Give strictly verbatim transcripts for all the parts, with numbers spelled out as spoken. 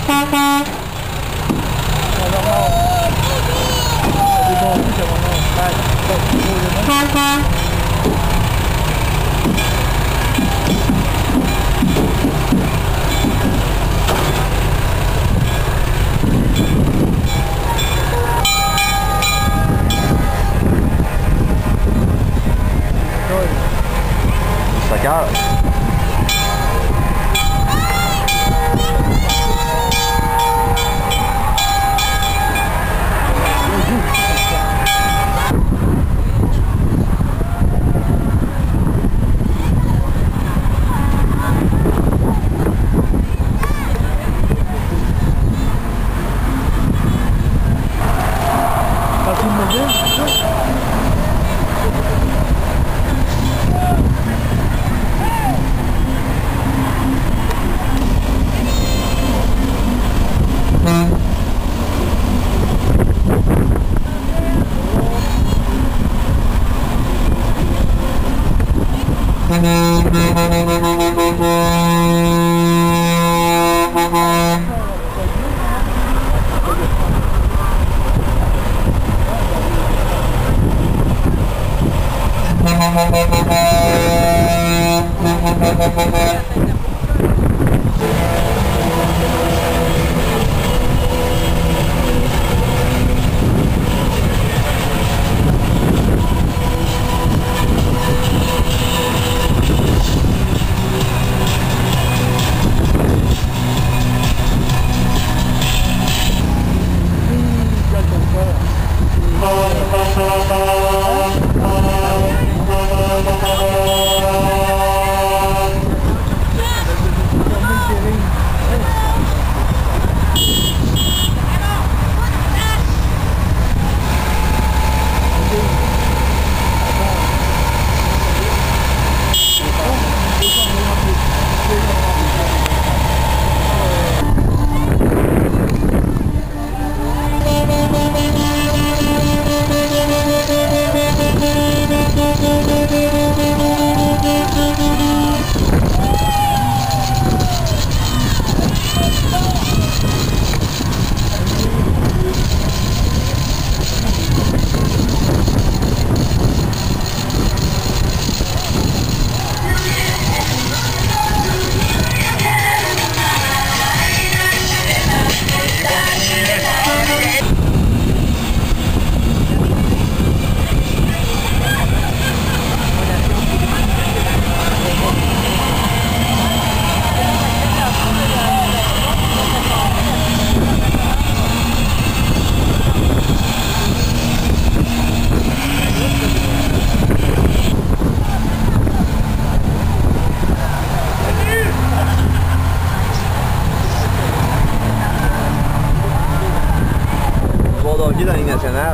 dans la Ligue nationale.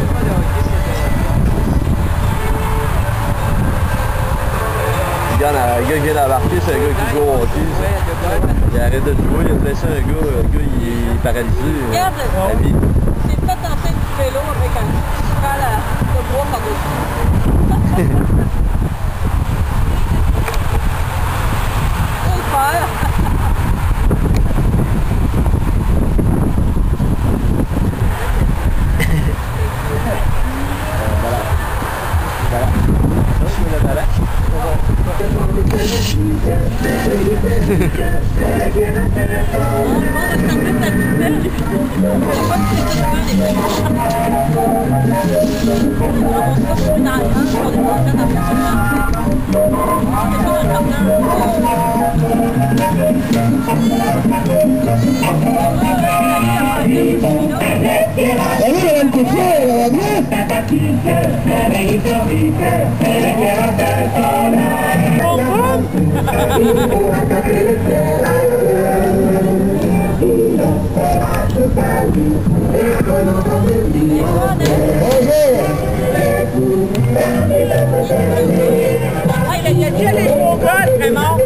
Le gars, le gars qui vient d'embarquer, c'est un gars qui joue au hockey. Il arrête de jouer, il a blessé un gars, le gars il est paralysé. Regarde, c'est fait en train de vélo avec un cheval de bois par-dessus. Faut le faire. Il a dit aller jouer au golf, vraiment.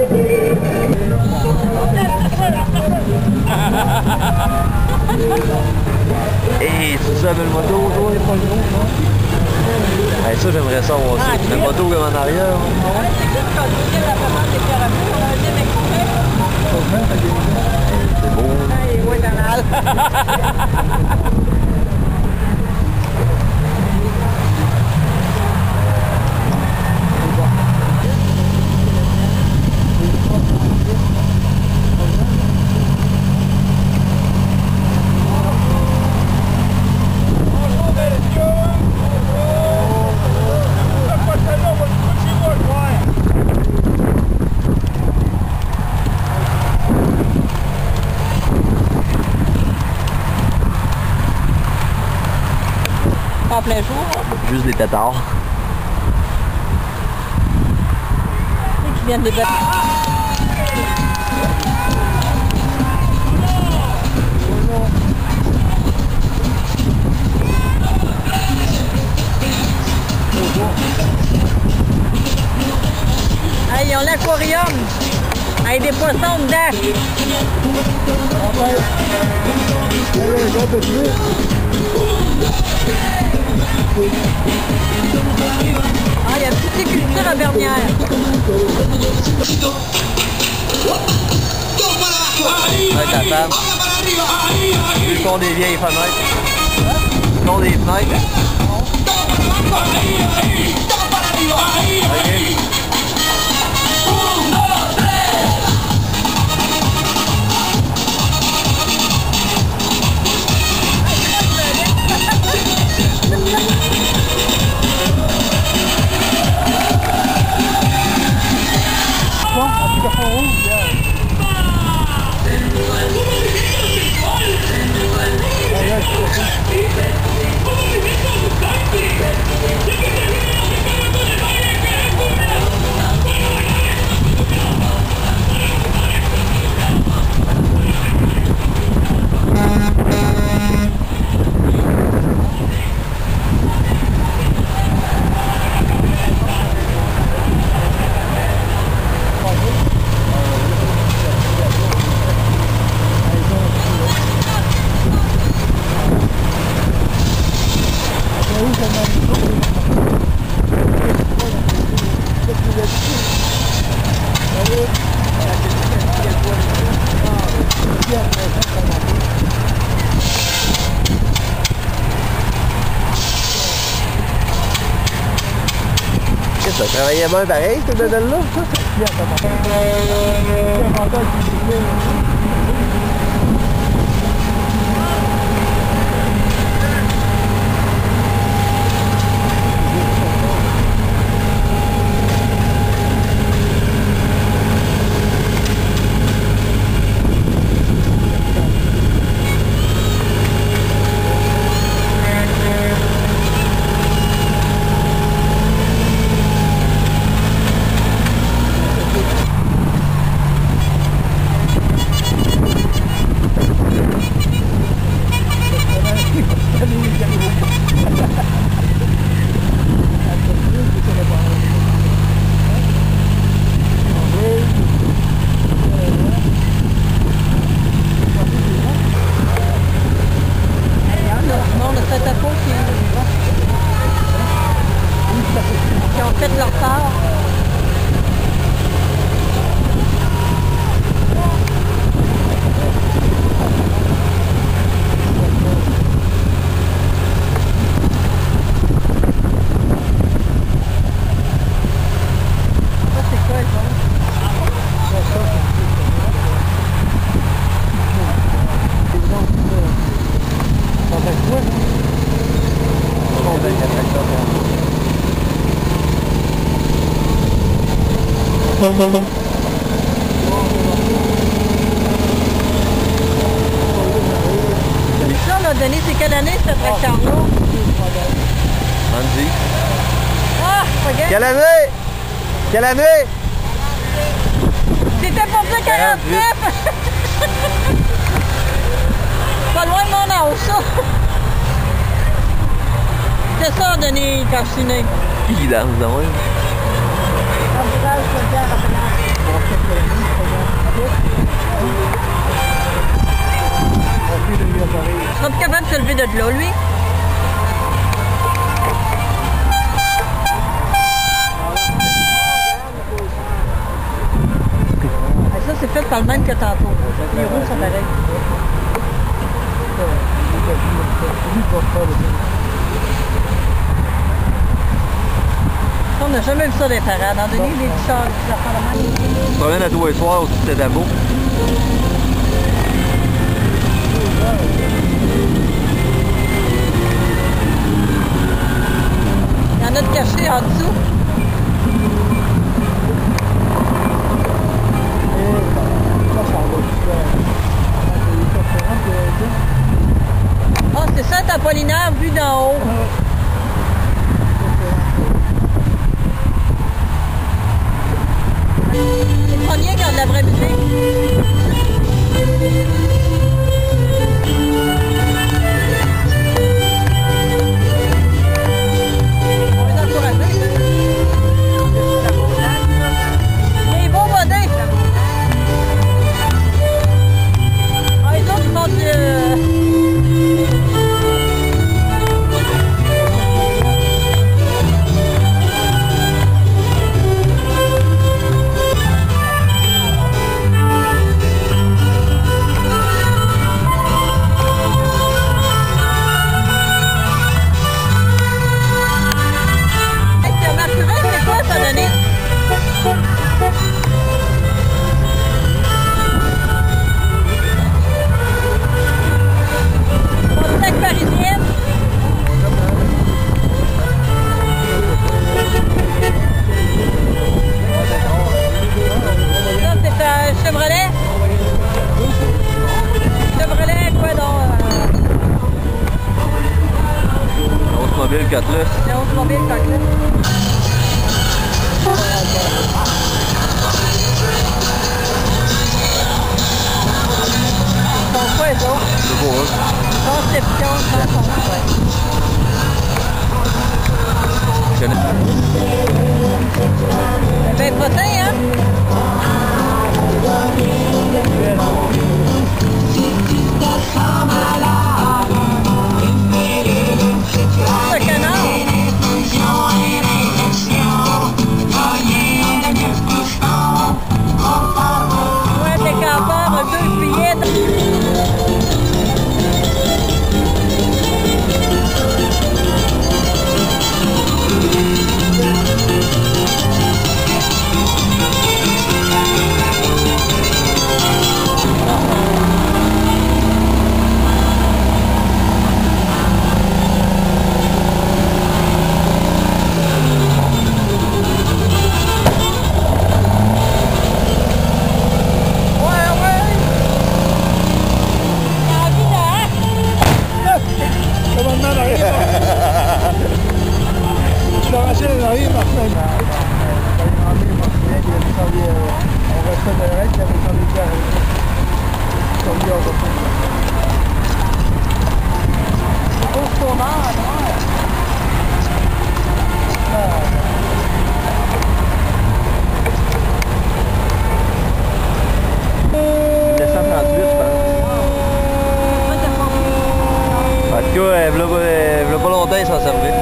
Hey, c'est ça, le moto, toi, il est pas gros, non? Hey, ça, j'aimerais ça voir ça. Le moto comme en arrière. Ouais, c'est juste qu'on dit la commande des carabins, on a dit avec C'est beau. En plein jour. Juste des têtards. Et qui viennent de battre. Ah, ils ont l'aquarium avec des poissons dedans. Ah, il y a toutes les cultures à Bernières. Ouais, ta femme. Le son des vieilles fenêtres. Le son des fenêtres. Okay. Ça travaillait bien pareil, ce modèle-là? Qui ont fait leur part. Ça c'est quoi ça? Ça, on a donné, c'est quelle année ce tracteur-là? Andy. Ah, regarde! Quelle année? Quelle année? C'était pour ça quarante-neuf! Pas loin de mon âge, ça! C'est ça, Denis Carcinet. Qui danse de même? Il sera plus capable de se lever de là, lui. Ça, c'est fait par le même que tantôt. Les roues sont pareilles. On n'a jamais vu ça des parades. En Denis, des petits chars, des affaires de même. Tu te promènes à tous les soirs au-dessus de tes tableaux. Il y en a de cachés en dessous. Ah, c'est Saint-Apollinaire vu d'en haut. C'est le premier qui a de la vraie musique. On va les encourager. Les beaux modèles. Ah, les autres font du... Chevrolet? Chevrolet, quoi donc? Oldsmobile Cutlass. C'est Oldsmobile Cutlass. Ils sont quoi, les autres? C'est beau, hein? Conception, sans son, ouais. Je connais. C'est bien potin, hein? Le canard. Ouais, des campeurs, deux billets. En tout cas, il n'y a pas longtemps, il s'en servait.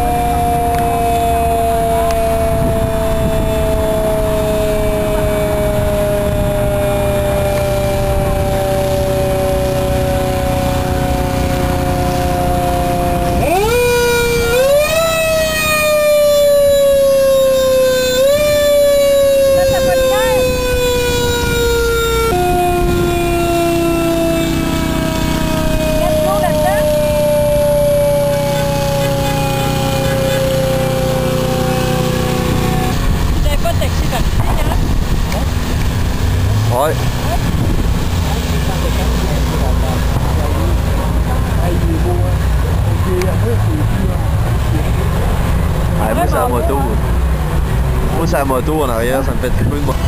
Ouais. Ah, moi, c'est la moto. Moi, c'est la moto en arrière, ça me fait triper de moi.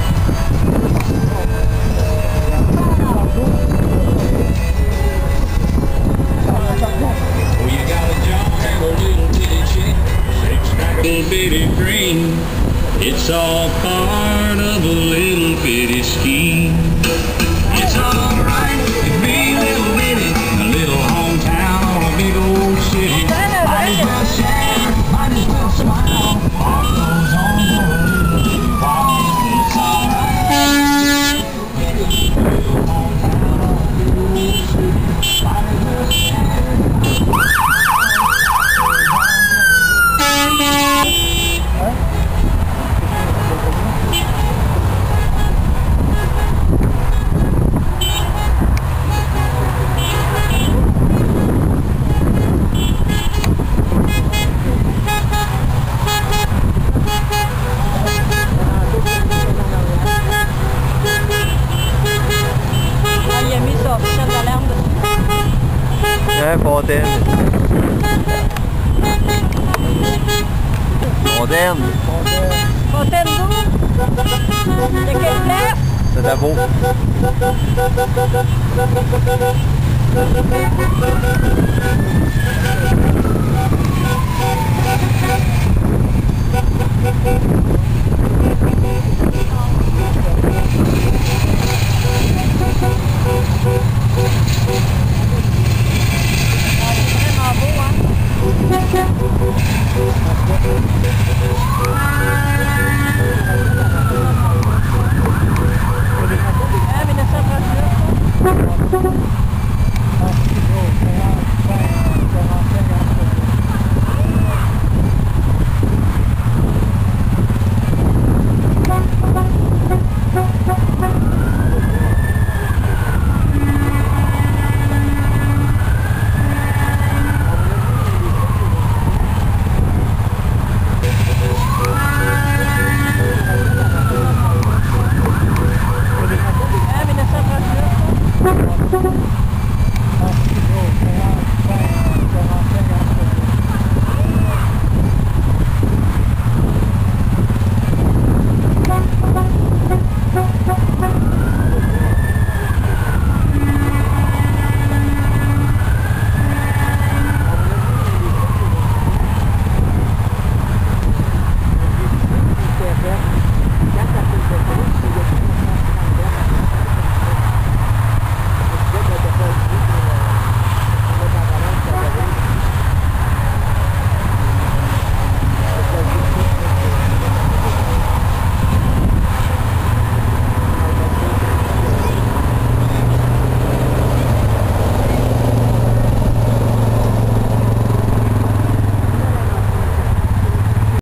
It's all part of a little bitty scheme. It's alright to be a little bitty, a little hometown or a big old city. Might as well share, might as well smile. All goes on for a little bitty while. It's alright. Ouais, Fontaine. Fontaine. Fontaine d'eau? De quelle place? C'est à beau. Thank you.